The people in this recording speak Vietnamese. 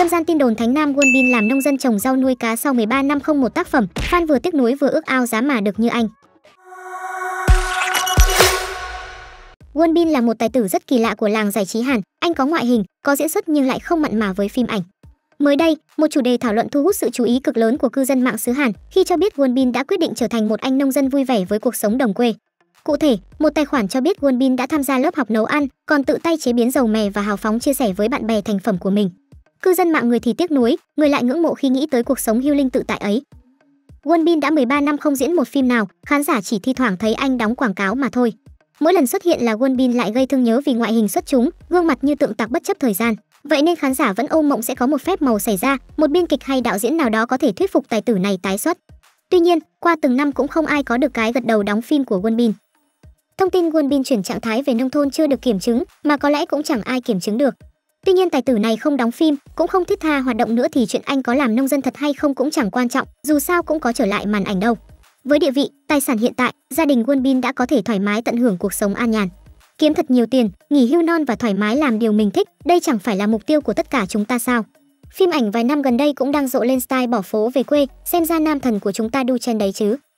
Dâm gian tin đồn Thánh Nam Won Bin làm nông dân trồng rau nuôi cá sau 13 năm không một tác phẩm, fan vừa tiếc nuối vừa ước ao giá mà được như anh. Won Bin là một tài tử rất kỳ lạ của làng giải trí Hàn, anh có ngoại hình, có diễn xuất nhưng lại không mặn mà với phim ảnh. Mới đây, một chủ đề thảo luận thu hút sự chú ý cực lớn của cư dân mạng xứ Hàn khi cho biết Won Bin đã quyết định trở thành một anh nông dân vui vẻ với cuộc sống đồng quê. Cụ thể, một tài khoản cho biết Won Bin đã tham gia lớp học nấu ăn, còn tự tay chế biến dầu mè và hào phóng chia sẻ với bạn bè thành phẩm của mình. Cư dân mạng người thì tiếc nuối, người lại ngưỡng mộ khi nghĩ tới cuộc sống healing tự tại ấy. Won Bin đã 13 năm không diễn một phim nào, khán giả chỉ thi thoảng thấy anh đóng quảng cáo mà thôi. Mỗi lần xuất hiện là Won Bin lại gây thương nhớ vì ngoại hình xuất chúng, gương mặt như tượng tạc bất chấp thời gian. Vậy nên khán giả vẫn ôm mộng sẽ có một phép màu xảy ra, một biên kịch hay đạo diễn nào đó có thể thuyết phục tài tử này tái xuất. Tuy nhiên, qua từng năm cũng không ai có được cái gật đầu đóng phim của Won Bin. Thông tin Won Bin chuyển trạng thái về nông thôn chưa được kiểm chứng, mà có lẽ cũng chẳng ai kiểm chứng được. Tuy nhiên tài tử này không đóng phim, cũng không thiết tha hoạt động nữa thì chuyện anh có làm nông dân thật hay không cũng chẳng quan trọng, dù sao cũng có trở lại màn ảnh đâu. Với địa vị, tài sản hiện tại, gia đình Won Bin đã có thể thoải mái tận hưởng cuộc sống an nhàn. Kiếm thật nhiều tiền, nghỉ hưu non và thoải mái làm điều mình thích, đây chẳng phải là mục tiêu của tất cả chúng ta sao? Phim ảnh vài năm gần đây cũng đang rộ lên style bỏ phố về quê, xem ra nam thần của chúng ta đu chen đấy chứ.